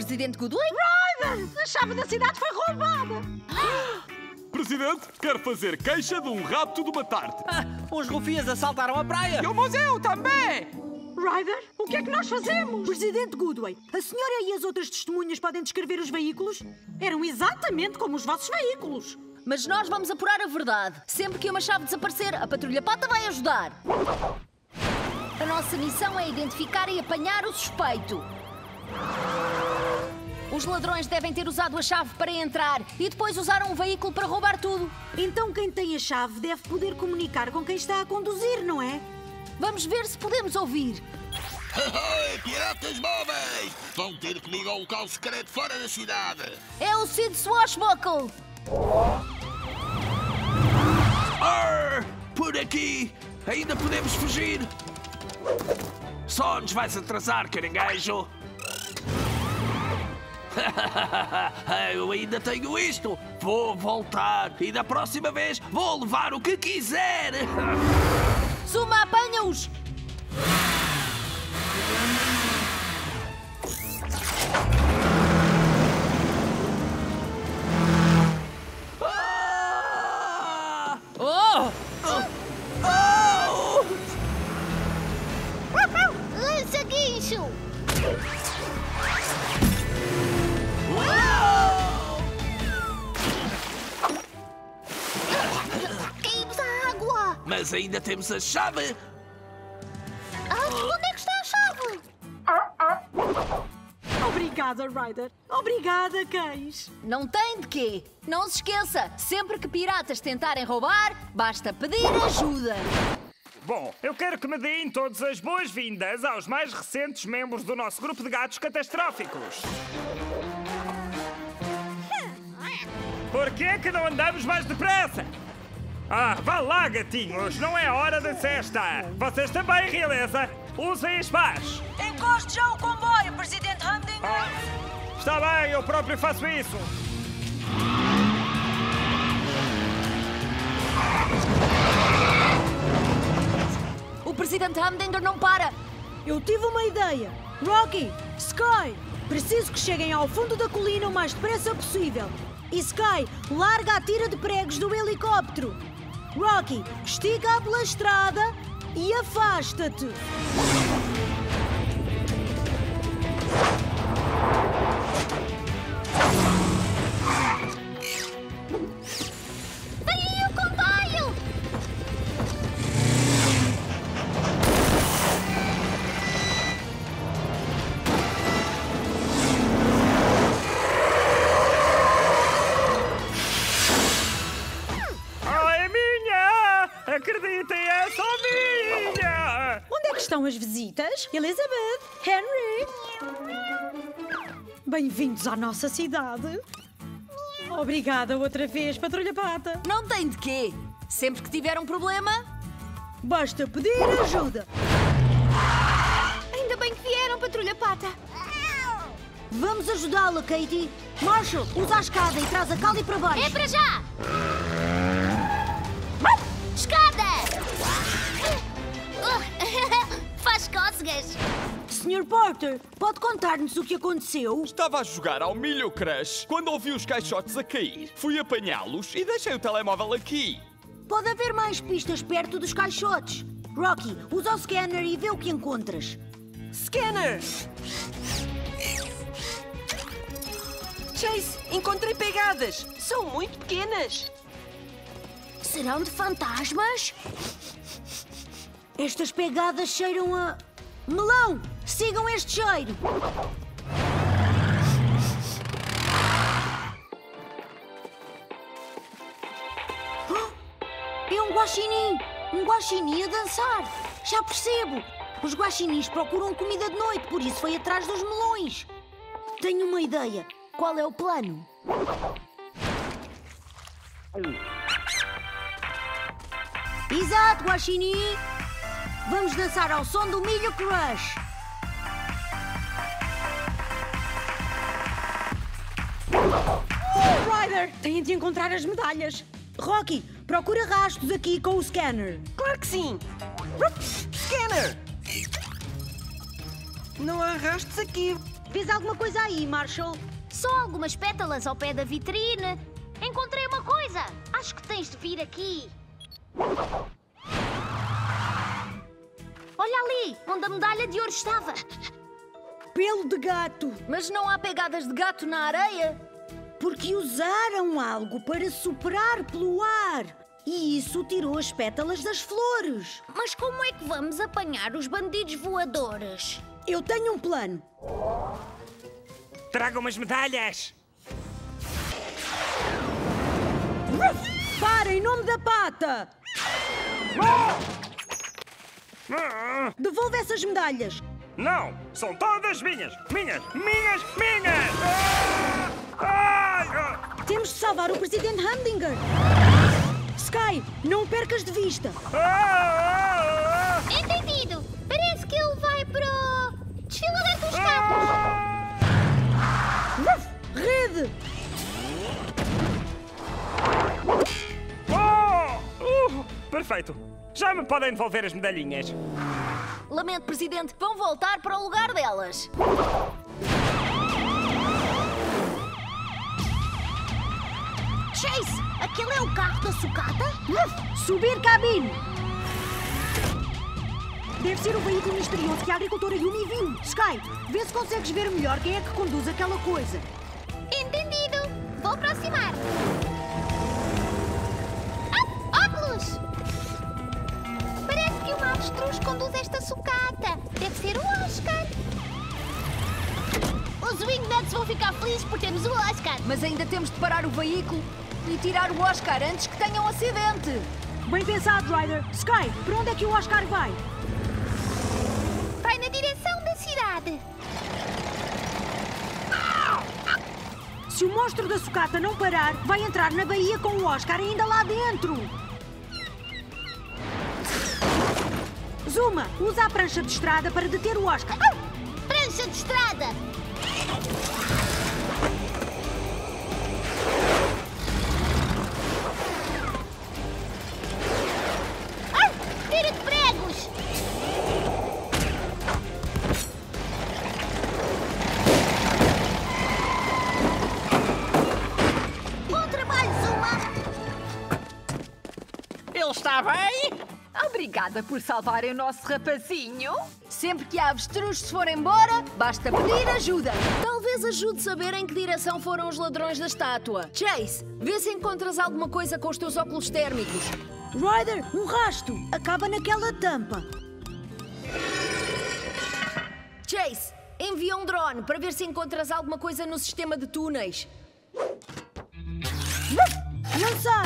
Presidente Goodway? Ryder! A chave da cidade foi roubada! Presidente, quero fazer queixa de um rapto de uma tarde. Os rufias assaltaram a praia. E o museu também! Ryder, o que é que nós fazemos? Presidente Goodway, a senhora e as outras testemunhas podem descrever os veículos? Eram exatamente como os vossos veículos. Mas nós vamos apurar a verdade. Sempre que uma chave desaparecer, a Patrulha Pata vai ajudar. A nossa missão é identificar e apanhar o suspeito. Os ladrões devem ter usado a chave para entrar e depois usaram um veículo para roubar tudo. Então quem tem a chave deve poder comunicar com quem está a conduzir, não é? Vamos ver se podemos ouvir. Piratas móveis! Vão ter comigo ao local secreto fora da cidade! É o Sid Swashbuckle! Arr! Por aqui! Ainda podemos fugir! Só nos vais atrasar, caranguejo! Eu ainda tenho isto! Vou voltar e da próxima vez vou levar o que quiser! Zuma, apanha-os! Lança guincho! Caímos à água! Mas ainda temos a chave! Onde é que está a chave? Obrigada, Ryder. Obrigada, cães. Não tem de quê. Não se esqueça, sempre que piratas tentarem roubar, basta pedir ajuda. Bom, eu quero que me deem todas as boas-vindas aos mais recentes membros do nosso grupo de gatos catastróficos. Por que é que não andamos mais depressa? Vá lá, gatinhos, não é hora de cesta. Vocês também, realeza, usem as pás. Encoste já o comboio, Presidente Humdinger. Está bem, eu próprio faço isso. O Presidente Humdinger não para. Eu tive uma ideia. Rocky, Sky, preciso que cheguem ao fundo da colina o mais depressa possível. E Sky, larga a tira de pregos do helicóptero. Rocky, estica pela estrada e afasta-te. Vem aí o comboio! É minha! Acreditem, é só minha! Onde é que estão as visitas? Elizabeth, Henry. Bem-vindos à nossa cidade. Obrigada outra vez, Patrulha Pata. Não tem de quê. Sempre que tiver um problema... Basta pedir ajuda. Ainda bem que vieram, Patrulha Pata. Vamos ajudá-la, Katie. Marshall, usa a escada e traz a Callie para baixo. É para já! Escada! Faz cócegas. Sr. Porter, pode contar-nos o que aconteceu? Estava a jogar ao Milho Crush quando ouvi os caixotes a cair. Fui apanhá-los e deixei o telemóvel aqui. Pode haver mais pistas perto dos caixotes. Rocky, usa o scanner e vê o que encontras. Scanner! Chase, encontrei pegadas. São muito pequenas. Serão de fantasmas? Estas pegadas cheiram a... melão! Sigam este cheiro! É um guaxinim! Um guaxinim a dançar! Já percebo! Os guaxinins procuram comida de noite, por isso foi atrás dos melões. Tenho uma ideia. Qual é o plano? Exato, guaxinim! Vamos dançar ao som do Milho Crush! Ryder, têm de encontrar as medalhas. Rocky, procura rastros aqui com o scanner. Claro que sim. Scanner! Não há rastros aqui. Vês alguma coisa aí, Marshall? Só algumas pétalas ao pé da vitrine. Encontrei uma coisa. Acho que tens de vir aqui. Olha ali, onde a medalha de ouro estava. Pelo de gato. Mas não há pegadas de gato na areia? Porque usaram algo para soprar pelo ar. E isso tirou as pétalas das flores. Mas como é que vamos apanhar os bandidos voadores? Eu tenho um plano. Traga umas medalhas. Para, em nome da pata! Devolve essas medalhas. Não, são todas minhas. Minhas. Ah! Temos de salvar o Presidente Humdinger. Sky, não o percas de vista. Entendido. Parece que ele vai para o desfiladeiro dos carros. Rede! Perfeito. Já me podem devolver as medalhinhas. Lamento, Presidente, vão voltar para o lugar delas. Chase, aquele é o carro da sucata? Subir cabine! Deve ser o veículo misterioso que a agricultora Yumi viu. Sky, vê se consegues ver melhor quem é que conduz aquela coisa. Entendido. Vou aproximar. Óculos! Parece que uma avestruz conduz esta sucata. Deve ser o Oscar. Os Wingnuts vão ficar felizes por termos o Oscar. Mas ainda temos de parar o veículo e tirar o Oscar antes que tenha um acidente. Bem pensado, Ryder. Sky, para onde é que o Oscar vai? Vai na direção da cidade. Se o monstro da sucata não parar, vai entrar na baía com o Oscar ainda lá dentro. Zuma, usa a prancha de estrada para deter o Oscar. Prancha de estrada. Tira de pregos. Bom trabalho, Zuma. Ele está bem? Obrigada por salvarem o nosso rapazinho. Sempre que a avestruz se for embora, basta pedir ajuda. Talvez ajude a saber em que direção foram os ladrões da estátua. Chase, vê se encontras alguma coisa com os teus óculos térmicos. Ryder, um rasto. Acaba naquela tampa. Chase, envia um drone para ver se encontras alguma coisa no sistema de túneis. Lançar!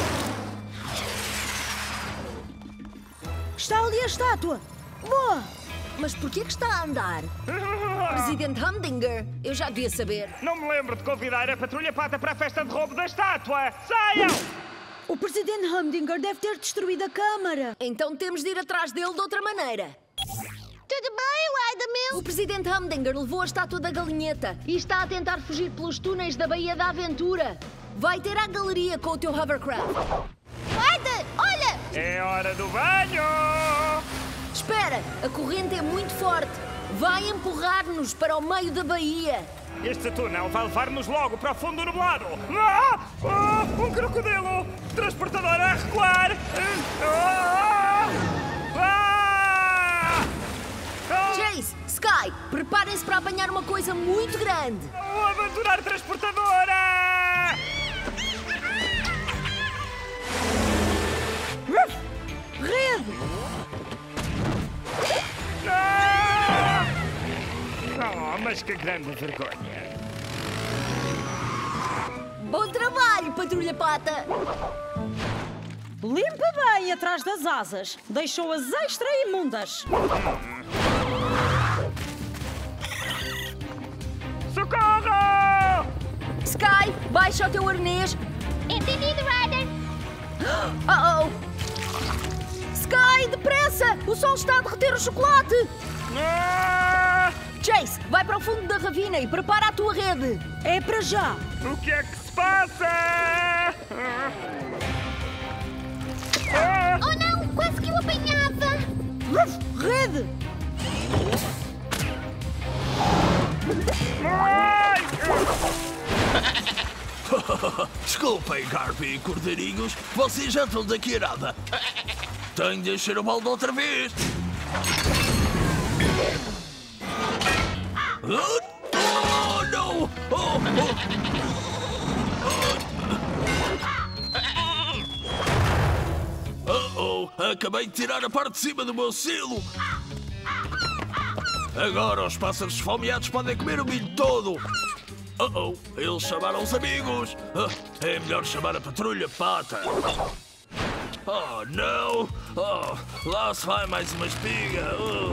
Está ali a estátua. Boa! Mas porquê que está a andar? Presidente Humdinger, eu já devia saber. Não me lembro de convidar a Patrulha Pata para a festa de roubo da estátua. Saiam! O Presidente Humdinger deve ter destruído a câmara. Então temos de ir atrás dele de outra maneira. Tudo bem, Ryder? O Presidente Humdinger levou a estátua da galinheta e está a tentar fugir pelos túneis da Baía da Aventura. Vai ter à galeria com o teu hovercraft. Ryder, olha! É hora do banho! Espera, a corrente é muito forte. Vai empurrar-nos para o meio da baía. Este túnel vai levar-nos logo para o fundo do nublado. Um crocodilo! Transportador a recuar! Chase, Sky, preparem-se para apanhar uma coisa muito grande. Vou abandonar a transportadora! Rede! Oh, mas que grande vergonha! Bom trabalho, Patrulha Pata! Limpa bem atrás das asas. Deixou-as extra imundas. Socorro! Sky, baixa o teu arnês. Entendido, Ryder? Oh! Sky, depressa! O sol está a derreter o chocolate! Chase, vai para o fundo da ravina e prepara a tua rede. É para já. O que é que se passa? Oh não, quase que o apanhava. Rede! Desculpem, Garby e Cordeirinhos, vocês já estão daqui a nada. Tenho de encher o balde outra vez. Oh, não! Acabei de tirar a parte de cima do meu silo. Agora os pássaros esfomeados podem comer o milho todo. Eles chamaram os amigos. É melhor chamar a Patrulha Pata. Oh, não! Lá se vai mais uma espiga.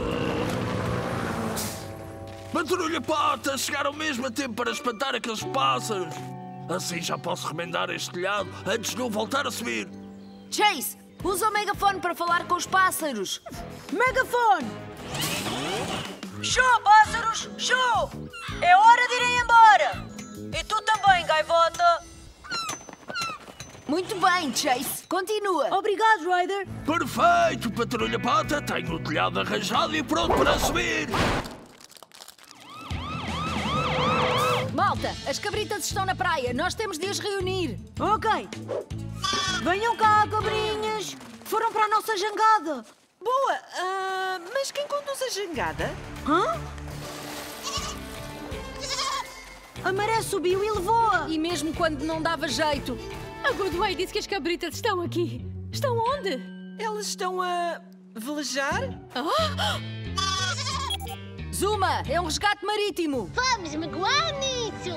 Patrulha Pata, chegaram mesmo a tempo para espantar aqueles pássaros. Assim já posso remendar este telhado antes de eu voltar a subir. Chase, usa o megafone para falar com os pássaros. Megafone! Show, pássaros! Show! É hora de irem embora! E tu também, gaivota! Muito bem, Chase. Continua. Obrigado, Ryder. Perfeito, Patrulha Pata. Tenho o telhado arranjado e pronto para subir. Malta, as cabritas estão na praia. Nós temos de as reunir. Ok. Venham cá, cabrinhas. Foram para a nossa jangada. Boa! Mas quem conduz a jangada? Hã? A maré subiu e levou-a. E mesmo quando não dava jeito. A Goodway disse que as cabritas estão aqui. Estão onde? Elas estão a velejar? Zuma, é um resgate marítimo. Vamos magoar nisso!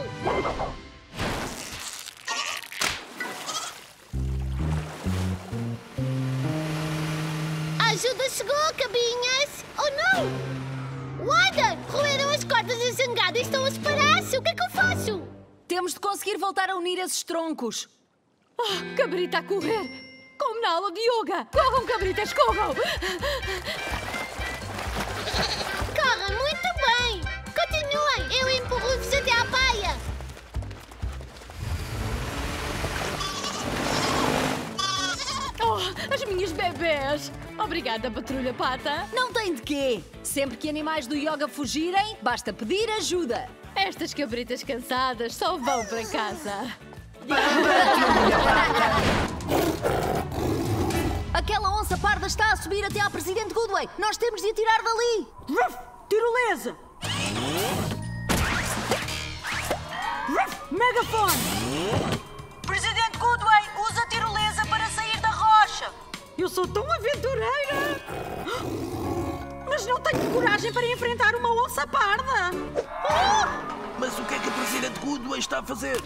A ajuda chegou, cabinhas! Oh, não! Ryder, roeram as cordas da jangada e estão a separar-se. O que é que eu faço? Temos de conseguir voltar a unir esses troncos. Cabrita a correr! Como na aula de yoga! Corram, cabritas, corram! Corram muito bem! Continuem, eu empurro-vos até à baia! As minhas bebés! Obrigada, Patrulha Pata! Não tem de quê! Sempre que animais do yoga fugirem, basta pedir ajuda. Estas cabritas cansadas só vão para casa. Aquela onça parda está a subir até à Presidente Goodway. Nós temos de a tirar dali. Ruff, tirolesa! Ruff, megafone! Presidente Goodway, usa a tirolesa para sair da rocha. Eu sou tão aventureira! Mas não tenho coragem para enfrentar uma onça parda! Mas o que é que a Presidente Goodway está a fazer?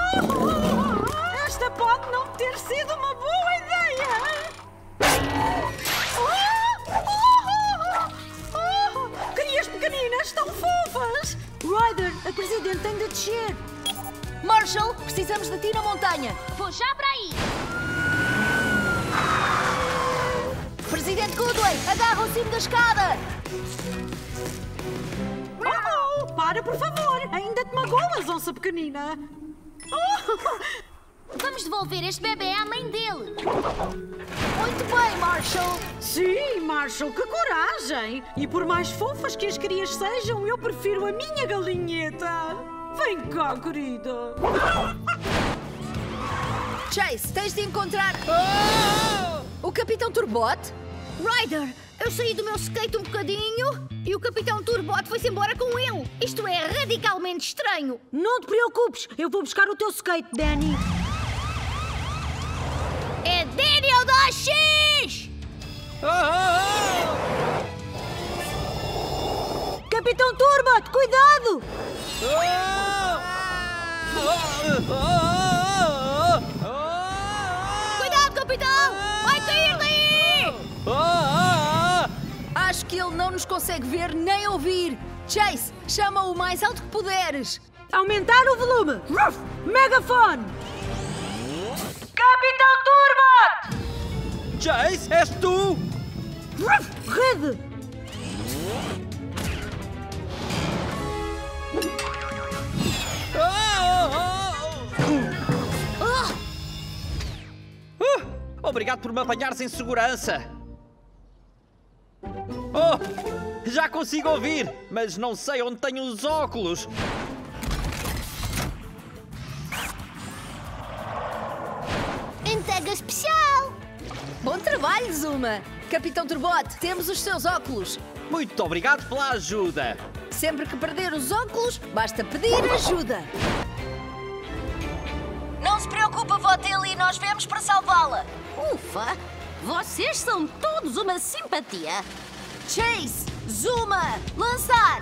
Esta pode não ter sido uma boa ideia! Crias pequeninas tão fofas! Ryder, a Presidente tem de descer. Marshall, precisamos de ti na montanha. Vou já para aí! Presidente Goodway, agarra o cimo da escada. Para, por favor! Ainda te magoas, onça pequenina! Vamos devolver este bebê à mãe dele! Muito bem, Marshall! Sim, Marshall, que coragem! E por mais fofas que as crias sejam, eu prefiro a minha galinheta! Vem cá, querida! Chase, tens de encontrar... o Capitão Turbot? Ryder, eu saí do meu skate um bocadinho e o Capitão Turbot foi-se embora com ele. Isto é radicalmente estranho. Não te preocupes, eu vou buscar o teu skate, Danny. É Daniel 2X! Capitão Turbot, cuidado! Cuidado, Capitão! Vai cair daí! Acho que ele não nos consegue ver nem ouvir. Chase, chama-o o mais alto que puderes. Aumentar o volume. Ruff, megafone. Capitão Turbot! Chase, és tu? Ruff, rede. Obrigado por me apanhares em segurança. Oh, já consigo ouvir, mas não sei onde tenho os óculos. especial. Bom trabalho, Zuma! Capitão Turbote, temos os seus óculos. Muito obrigado pela ajuda. Sempre que perder os óculos, basta pedir ajuda. Não se preocupa, Votelli, nós viemos para salvá-la. Ufa! Vocês são todos uma simpatia. Chase! Zuma! Lançar!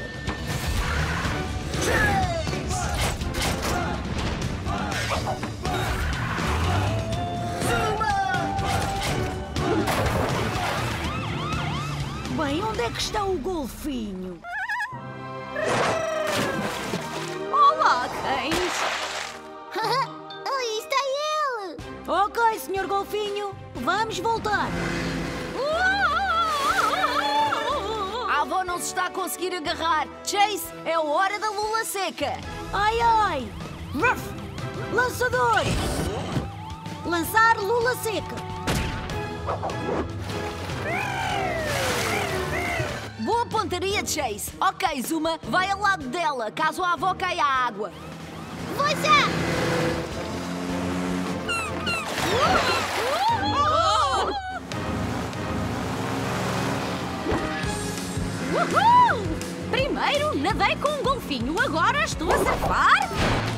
Bem, onde é que está o golfinho? Olá, cães! Aí está ele. Ok, senhor golfinho, vamos voltar. A avó não se está a conseguir agarrar. Chase, é a hora da lula seca. Ai, ai! Ruff! Lançador! Lançar lula seca. Boa pontaria, Chase. Ok, Zuma, vai ao lado dela, caso a avó caia à água. Vou já. Uhul! Primeiro nadei com um golfinho, agora estou a surfar.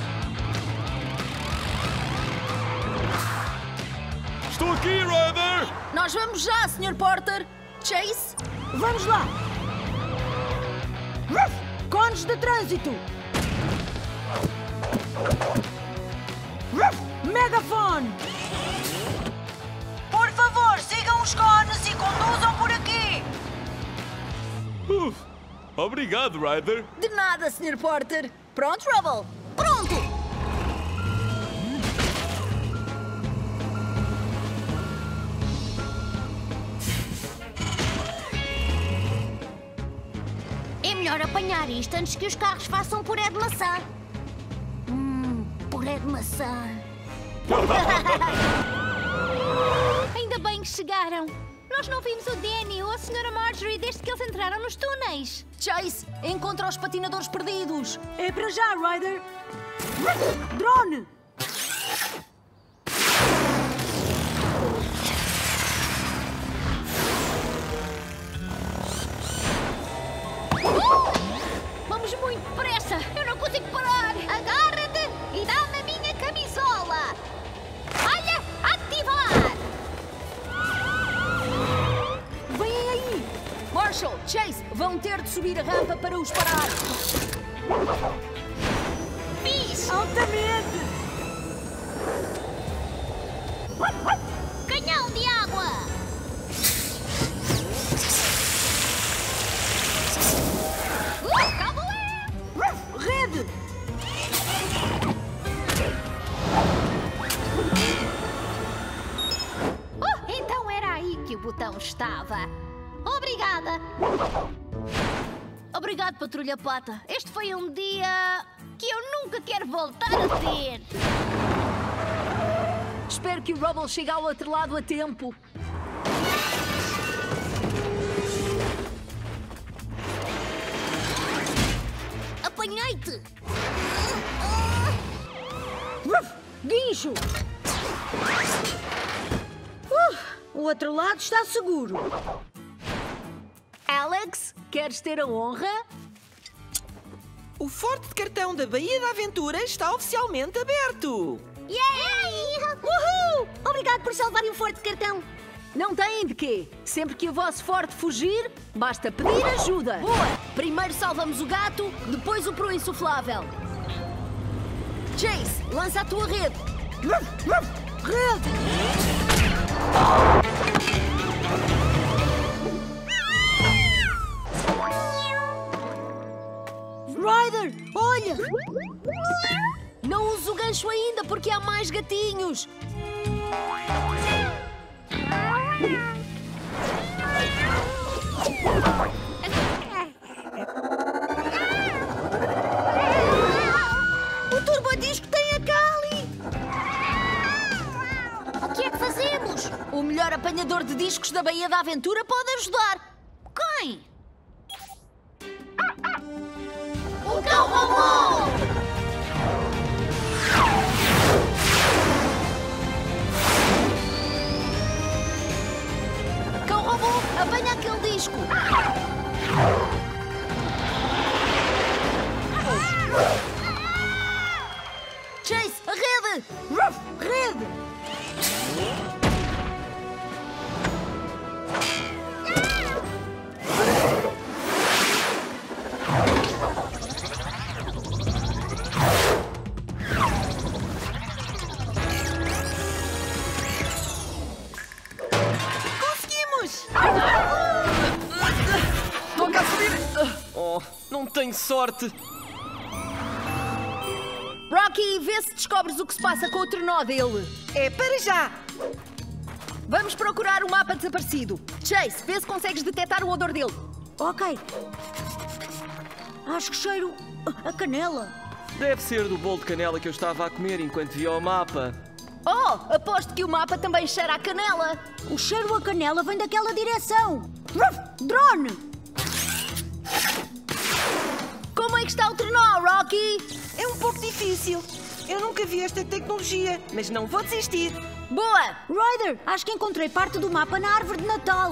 Estou aqui, Ryder! Nós vamos já, Sr. Porter. Chase? Vamos lá! Ruff! Cones de trânsito! Ruff! Megafone! Por favor, sigam os cones e conduzam por aqui. Obrigado, Ryder. De nada, Sr. Porter. Pronto, Rubble? Pronto! É melhor apanhar isto antes que os carros façam puré de maçã. Puré de maçã. Ainda bem que chegaram. Nós não vimos o Danny ou a Sra. Marjorie desde que eles entraram nos túneis. Chase, encontra os patinadores perdidos. É para já, Ryder! Drone! Vamos muito depressa. Eu não consigo parar. Agarra-te e dá-me a minha camisola. Olha, ativar! Vêm aí! Marshall, Chase, vão ter de subir a rampa para os parar. Fiz! Altamente! Canhão de água! Rede! Então era aí que o botão estava. Obrigada! Obrigado, Patrulha Pata. Este foi um dia que eu nunca quero voltar a ter. Espero que o Rubble chegue ao outro lado a tempo. Apanhei-te! Guincho! O outro lado está seguro. Alex, queres ter a honra? O forte de cartão da Baía da Aventura está oficialmente aberto! Yay! Uhul! Obrigado por salvarem o forte de cartão. Não têm de quê. Sempre que o vosso forte fugir, basta pedir ajuda. Boa! Primeiro salvamos o gato, depois o proa insuflável. Chase, lança a tua rede. Rede! Ryder, olha! Não use o gancho ainda, porque há mais gatinhos. O turbodisco tem a Cali! O que é que fazemos? O melhor apanhador de discos da Baía da Aventura pode ajudar. Quem? O cão robô! Oh, não tenho sorte. Rocky, vê se descobres o que se passa com o trenó dele. É para já. Vamos procurar o mapa desaparecido. Chase, vê se consegues detectar o odor dele. Ok. Acho que cheiro a canela. Deve ser do bolo de canela que eu estava a comer enquanto via o mapa. Oh, aposto que o mapa também cheira a canela. O cheiro a canela vem daquela direção. Drone! Como é que está o trenó, Rocky? É um pouco difícil. Eu nunca vi esta tecnologia, mas não vou desistir. Boa! Ryder, acho que encontrei parte do mapa na árvore de Natal.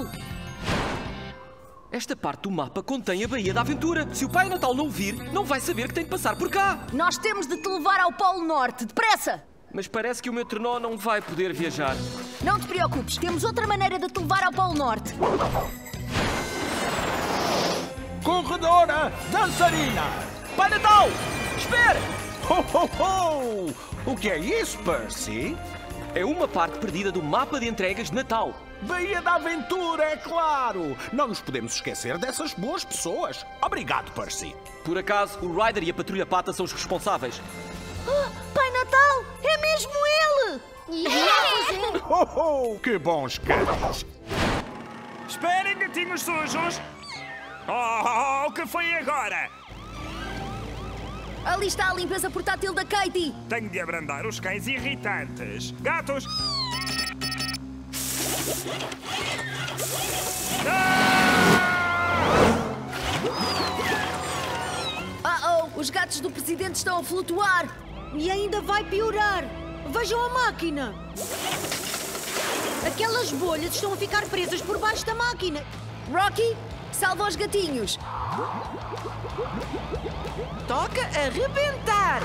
Esta parte do mapa contém a Baía da Aventura. Se o Pai Natal não o vir, não vai saber que tem de passar por cá. Nós temos de te levar ao Polo Norte, depressa! Mas parece que o meu trenó não vai poder viajar. Não te preocupes, temos outra maneira de te levar ao Polo Norte. Corredora dançarina! Pai Natal! Espere! Ho, ho, ho! O que é isso, Percy? É uma parte perdida do mapa de entregas de Natal. Baía da Aventura, é claro! Não nos podemos esquecer dessas boas pessoas. Obrigado, Percy. Por acaso, o Ryder e a Patrulha Pata são os responsáveis. Pai Natal, é mesmo ele! Ho, ho! Que bons cães! Esperem, gatinhos sujos! Oh, o que foi agora? Ali está a limpeza portátil da Katie. Tenho de abrandar os cães irritantes. Gatos! Os gatos do presidente estão a flutuar. E ainda vai piorar. Vejam a máquina. Aquelas bolhas estão a ficar presas por baixo da máquina. Rocky, salva os gatinhos. Toca arrebentar.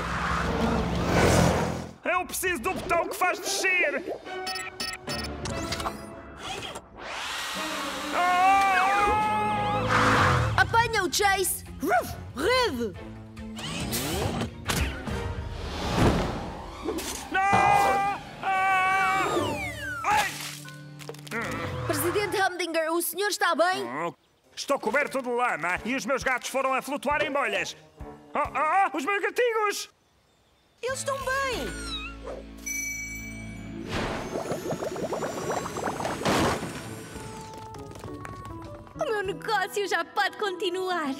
Eu preciso do botão que faz descer. Apanha o Chase. Rede. Presidente Humdinger, o senhor está bem? Estou coberto de lama e os meus gatos foram a flutuar em bolhas. Os meus gatinhos! Eles estão bem! O meu negócio já pode continuar.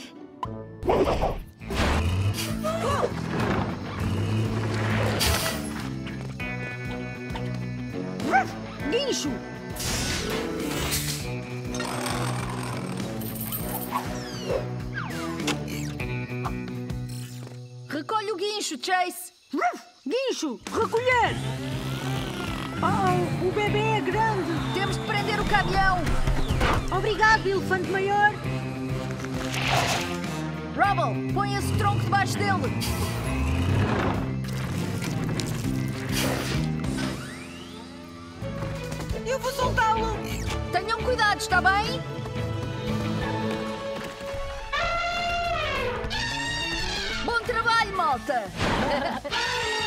Guincho! Recolhe o guincho, Chase. Guincho, recolher! Oh, o bebê é grande. Temos de prender o caminhão. Obrigado, elefante maior. Rubble, põe esse tronco debaixo dele. Eu vou soltá-lo. Tenham cuidado, está bem? Bom trabalho, malta!